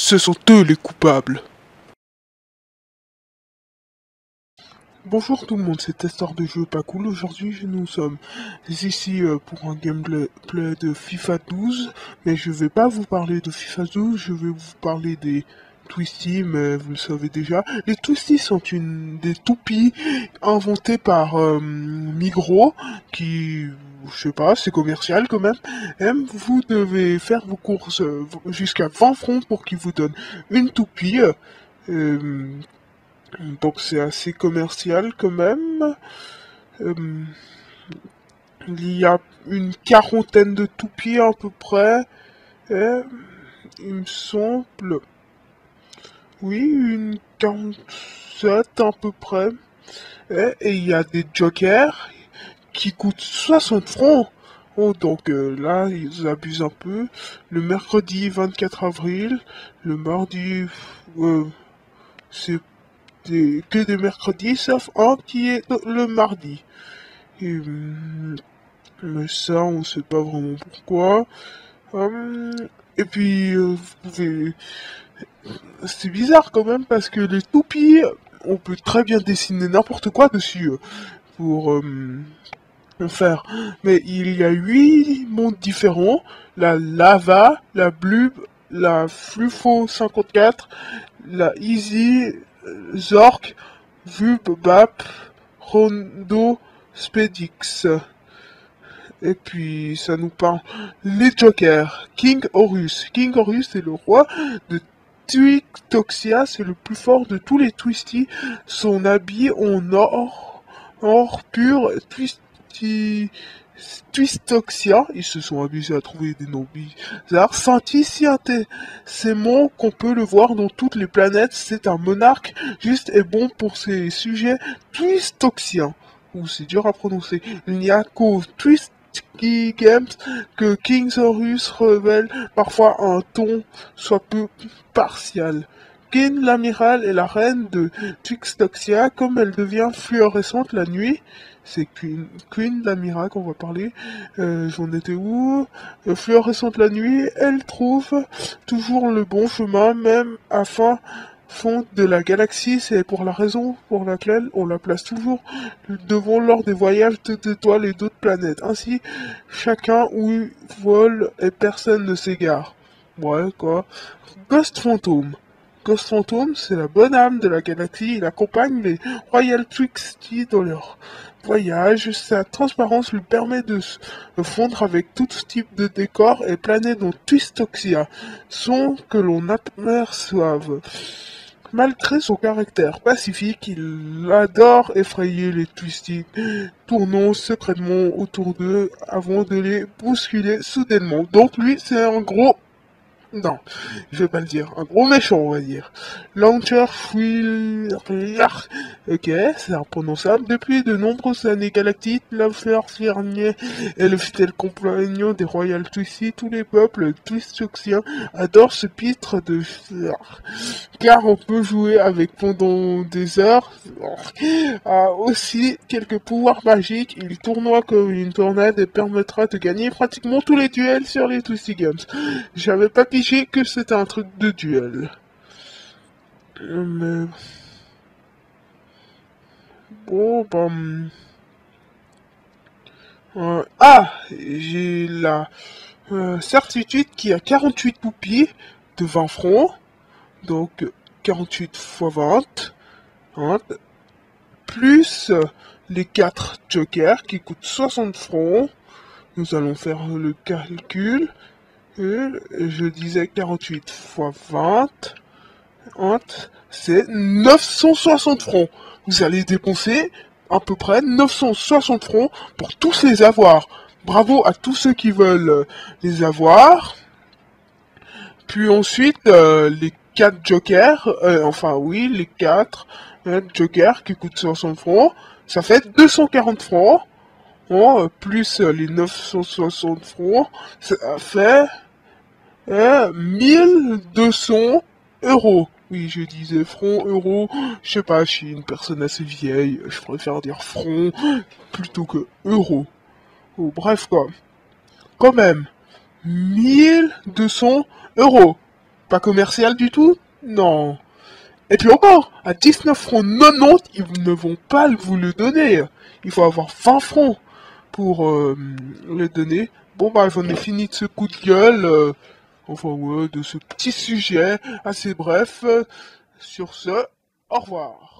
Ce sont eux les coupables. Bonjour tout le monde, c'est Testeur de jeu pas cool. Aujourd'hui, nous sommes ici pour un gameplay de FIFA 12. Mais je vais pas vous parler de FIFA 12, je vais vous parler des Twisty, mais vous le savez déjà. Les Twisty sont des toupies inventées par Migros, qui, je sais pas, c'est commercial quand même. Vous devez faire vos courses jusqu'à 20 francs pour qu'ils vous donnent une toupie. Euh, donc c'est assez commercial quand même. Euh, il y a une quarantaine de toupies à peu près. Et, il me semble. Oui, une 47 à peu près. Et il y a des jokers qui coûtent 60 francs. Oh, donc là, ils abusent un peu. Le mercredi 24 avril, le mardi, c'est que des mercredis, sauf un qui est le mardi. Et, mais ça, on sait pas vraiment pourquoi. Et puis, vous pouvez... C'est bizarre quand même parce que les toupies, on peut très bien dessiner n'importe quoi dessus pour faire. Mais il y a 8 mondes différents. La Lava, la Blub, la Fluffo 54, la Easy, Zork, Vub, Bap, Rondo, Spedix. Et puis, ça nous parle les Jokers. King Horus. King Horus est le roi de Twixtoxia, c'est le plus fort de tous les Twisty. Son habit en or pur, Twistoxia, ils se sont amusés à trouver des noms bizarres. Scientifique, c'est mon qu'on peut le voir dans toutes les planètes. C'est un monarque juste et bon pour ses sujets Twistoxiens. Ou c'est dur à prononcer. Il n'y a qu'au Twist Games que King Horus révèle parfois un ton soit peu partial. Kin l'amiral est la reine de Twixtoxia, comme elle devient fluorescente la nuit. C'est Queen l'amiral qu'on va parler. J'en étais où fluorescente la nuit, elle trouve toujours le bon chemin, même à fin fond de la galaxie. C'est pour la raison pour laquelle on la place toujours devant lors des voyages d'étoiles et d'autres planètes. Ainsi, chacun où il vole et personne ne s'égare. Ouais, quoi. Ghost Phantom. Ghost Phantom, c'est la bonne âme de la galaxie. Il accompagne les Royal Twixty dans leur voyage. Sa transparence lui permet de se fondre avec tout type de décor et planer dans Twistoxia, sans que l'on aperçoive. Malgré son caractère pacifique, il adore effrayer les Twisty, tournant secrètement autour d'eux avant de les bousculer soudainement. Donc lui, c'est un gros... Non, je vais pas le dire. Un gros méchant, on va dire. Launcher Ok, c'est imprononçable. Depuis de nombreuses années galactiques, l'affaire Fernier est le fidèle compagnon des Royal Twisty. Tous les peuples twistoxiens adorent ce pitre de car on peut jouer avec pendant des heures. A aussi quelques pouvoirs magiques. Il tournoie comme une tornade et permettra de gagner pratiquement tous les duels sur les Twisty Games. J'avais pas pigé que c'était un truc de duel. Mais... Bon, ben... j'ai la certitude qu'il y a 48 toupies de 20 francs. Donc, 48 fois 20. Plus les 4 jokers qui coûtent 60 francs. Nous allons faire le calcul. Et je disais 48 fois 20. C'est 960 francs. Vous allez dépenser à peu près 960 francs pour tous les avoir. Bravo à tous ceux qui veulent les avoir. Puis ensuite, les 4 jokers, enfin oui, les 4 jokers qui coûtent 60 francs, ça fait 240 francs. Plus les 960 francs, ça fait 1200 euros. Oui, je disais francs, euros. Je sais pas, je suis une personne assez vieille. Je préfère dire francs plutôt que euros. Oh, bref, quoi. Quand même, 1200 euros. Pas commercial du tout? Non. Et puis encore, à 19 francs 90, ils ne vont pas vous le donner. Il faut avoir 20 francs pour le donner. Bon bah j'en ai fini de ce coup de gueule, enfin ouais, de ce petit sujet assez bref. Sur ce, au revoir.